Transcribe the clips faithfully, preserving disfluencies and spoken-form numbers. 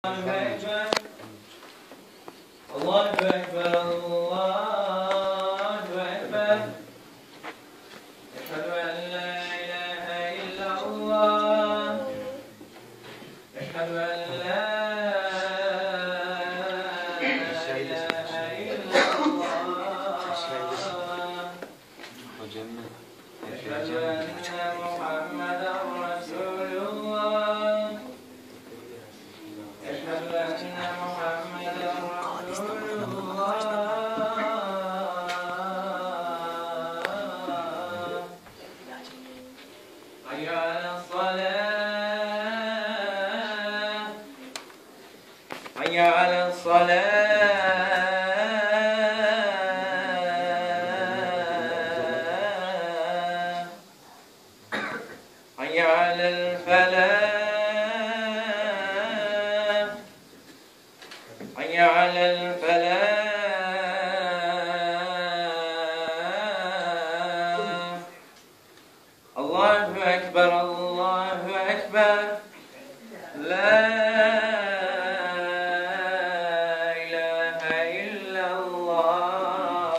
Allahu Ekber, Allahu Ekber, Allahu Ekber. Eşhedü en la ilahe illallah. Eşhedü en la ilahe illallah. Eşhedü enne Muhammeden Resulullah. Eşhedü enne Muhammeden Resulullah. Hayy ale's-salâh. Hayy ale's-salâh. Hayy alel-felâh. حي على الفلاح. الله أكبر، الله أكبر، لا إله إلا الله.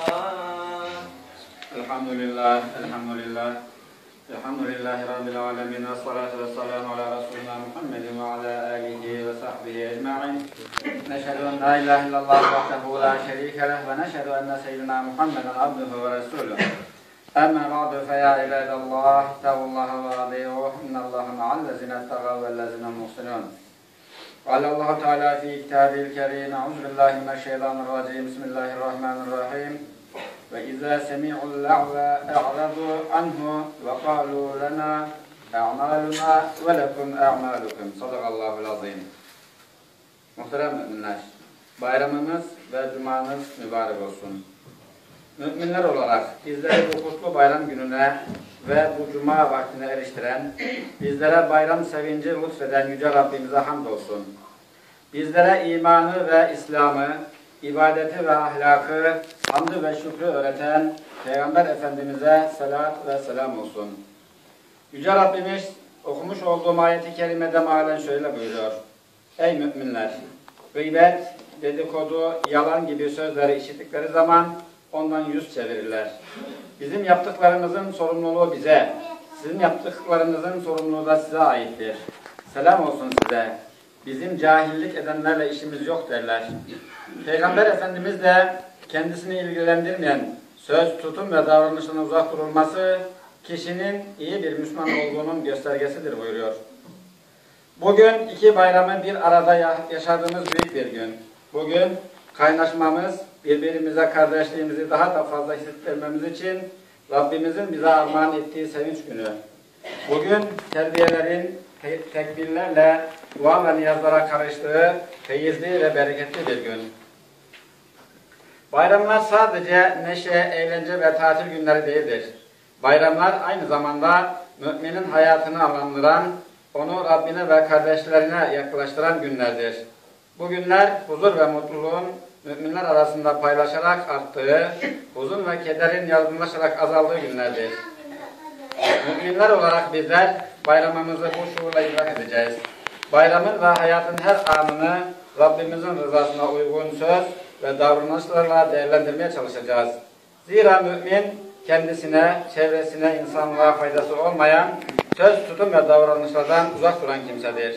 الحمد لله الحمد لله الحمد لله رب العالمين، والصلاة والسلام على رسولنا محمد وعلى آله وصحبه أجمعين. نشهد أن لا إله إلا الله وحده لا شريك له، ونشهد أن سيدنا محمدا عبده ورسوله. أما بعد، فيا عباد الله اتقوا الله وأطيعوه، إن الله مع الذين اتقوا والذين هم محسنون. قال الله تعالى في كتابه الكريم: أعوذ بالله من الشيطان الرجيم، بسم الله الرحمن الرحيم. وإذا سمعوا اللغو أعرضوا عنه وقالوا لنا أعمالنا ولكم أعمالكم. Sadakallahul azim. Muhterem müminler, bayramımız ve cumanız mübarek olsun. Müminler olarak bizleri bu kutlu bayram gününe ve bu cuma vaktine eriştiren, bizlere bayram sevinci lütfeden Yüce Rabbimize hamdolsun. Bizlere imanı ve İslam'ı, ibadeti ve ahlakı, hamdü ve şükrü öğreten Peygamber Efendimiz'e salat ve selam olsun. Yüce Rabbimiz okumuş olduğum ayeti kerimede mealen şöyle buyuruyor: Ey müminler! Gıybet, dedikodu, yalan gibi sözleri işittikleri zaman ondan yüz çevirirler. Bizim yaptıklarımızın sorumluluğu bize, sizin yaptıklarınızın sorumluluğu da size aittir. Selam olsun size. Bizim cahillik edenlerle işimiz yok derler. Peygamber Efendimiz de kendisini ilgilendirmeyen söz, tutum ve davranıştan uzak durulması kişinin iyi bir Müslüman olduğunun göstergesidir buyuruyor. Bugün iki bayramı bir arada yaşadığımız büyük bir gün. Bugün kaynaşmamız, birbirimize kardeşliğimizi daha da fazla hissettirmemiz için Rabbimizin bize armağan ettiği sevinç günü. Bugün terbiyelerin te tekbirlerle, dua ve niyazlara karıştığı feyizli ve bereketli bir gün. Bayramlar sadece neşe, eğlence ve tatil günleri değildir. Bayramlar aynı zamanda müminin hayatını anlamlandıran, onu Rabbine ve kardeşlerine yaklaştıran günlerdir. Bu günler huzur ve mutluluğun müminler arasında paylaşarak arttığı, huzun ve kederin yardımlaşarak azaldığı günlerdir. Müminler olarak bizler bayramımızı bu şuurla idrak edeceğiz. Bayramın ve hayatın her anını Rabbimizin rızasına uygun söz ve davranışlarla değerlendirmeye çalışacağız. Zira mümin kendisine, çevresine, insanlığa faydası olmayan söz, tutum ve davranışlardan uzak duran kimsedir.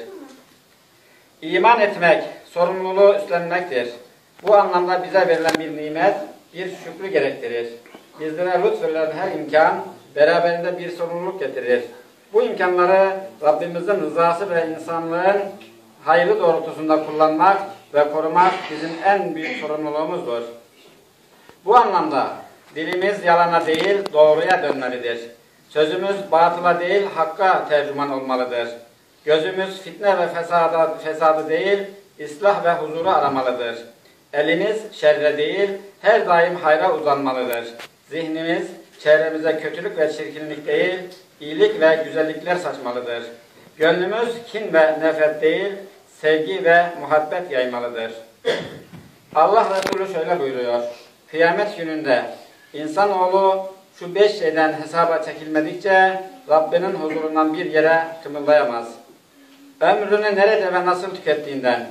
İman etmek, sorumluluğu üstlenmektir. Bu anlamda bize verilen bir nimet, bir şükrü gerektirir. Bizlere lütfedilen her imkan beraberinde bir sorumluluk getirir. Bu imkanları Rabbimizin rızası ve insanlığın hayrı doğrultusunda kullanmak ve korumak bizim en büyük sorumluluğumuzdur. Bu anlamda dilimiz yalana değil, doğruya dönmelidir. Sözümüz batıla değil, hakka tercüman olmalıdır. Gözümüz fitne ve fesada, fesadı değil, ıslah ve huzuru aramalıdır. Elimiz şerre değil, her daim hayra uzanmalıdır. Zihnimiz çevremize kötülük ve çirkinlik değil, iyilik ve güzellikler saçmalıdır. Gönlümüz kin ve nefret değil, sevgi ve muhabbet yaymalıdır. Allah Resulü şöyle buyuruyor: Kıyamet gününde insanoğlu şu beş şeyden hesaba çekilmedikçe Rabbinin huzurundan bir yere kımıldayamaz. Ömrünü nerede ve nasıl tükettiğinden,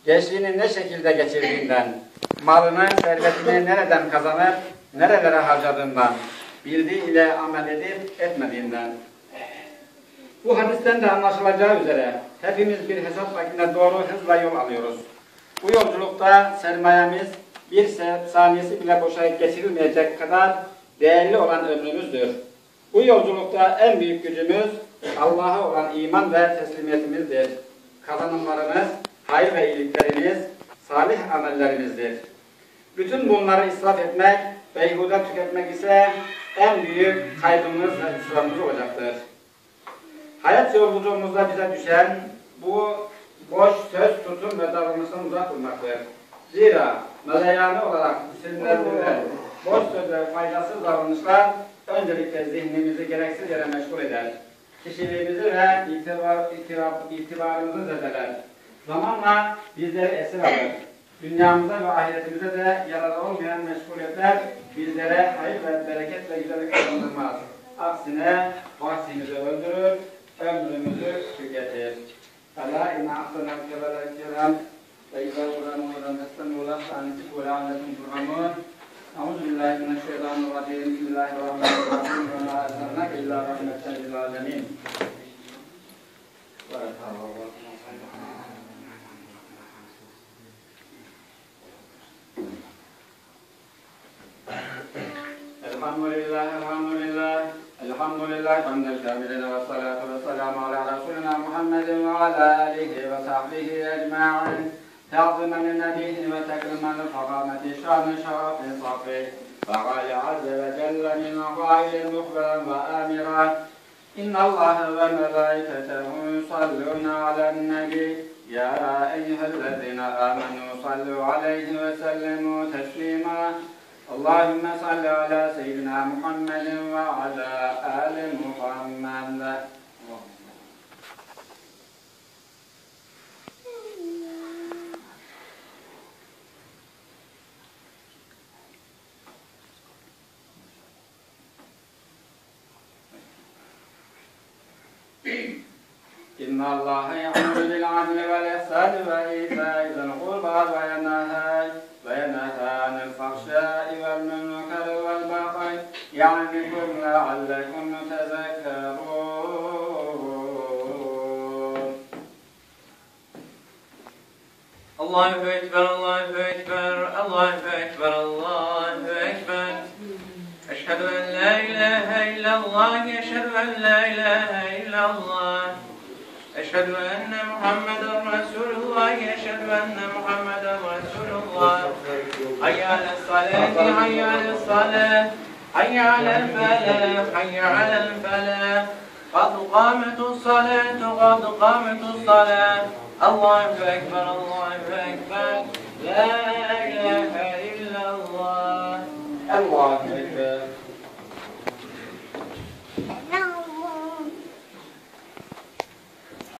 gençliğini ne şekilde geçirdiğinden, malını, servetini nereden kazanır, nerelere harcadığından, bildiği ile amel edip etmediğinden. Bu hadisten de anlaşılacağı üzere hepimiz bir hesap makinesi doğru hızla yol alıyoruz. Bu yolculukta sermayemiz bir saniyesi bile boşa geçirilmeyecek kadar değerli olan ömrümüzdür. Bu yolculukta en büyük gücümüz Allah'a olan iman ve teslimiyetimizdir. Kazanımlarımız, hayır ve iyiliklerimiz, salih amellerimizdir. Bütün bunları israf etmek, beyhude tüketmek ise en büyük kaybımız ve israfımız olacaktır. Hayat yolculuğumuzda bize düşen bu boş söz, tutum ve davranıştan uzak durmaktır. Zira meleyane olarak isimlendirilen boş söz ve faydasız davranışlar öncelikle zihnimizi gereksiz yere meşgul eder. Kişiliğimizi ve itibar, itibar, itibarımızı zedeler. Zamanla bizleri esir alır. Dünyamıza ve ahiretimize de yararlı olmayan meşguliyetler bizlere hayır ve bereket ve güzellik kazandırmaz. Aksine vaktimizi öldürür, ömrümüzü tüketir. Ala inna ahsanal kelal kelam ve izâ Kur'an-ı Kur'an estemi'u leh'anitik ve la'aletum turhamun. Euzubillahimineşşeytanirracim. Bismillahirrahmanirrahim. Ve mâ ersennâke illâ rahmeten lil âlemîn. Elhamdülillah, elhamdülillah, elhamdülillah, hamdel kâmilina ve salatu ve selamu ala Resulina Muhammedin ve ala alihi ve sahbihi ecma'in. Te'azimen nebihi ve tekrimen fakameti şan-ı şarafi safi. Fa'ale azze ve celle min gâilin muhberen ve amiran. İnna Allahe ve melâiketehu yusallûne alen nebi. Ya eyyühellezîne âmenû sallû aleyhi ve sellemû teslîmâ. Allahümme salli ala seyyidina Muhammedin ve ala ali Muhammed. İnna Allaha ya'muru bil adli vel ihsani ve ita'i zil kurba ve yenha ve yenha anil fahşai vel munkari vel baghi ya'nikum le'allekum tezekkerun. Allahu ekber, Allahu ekber, Allahu ekber, Allahu ekber. Eşhedü en la ilahe illallah, eşhedü en la ilahe illallah. Eşhedü enne Muhammeden Resulullah, eşhedü enne Muhammeden Resulullah. Hayya alel salati, hayya alel salah, hayya alel felah, hayya alel felah. Kad qametus salatu, kad qametus salah. Allahu ekber, Allahu ekber. La ilahe illallah. Allahu ekber.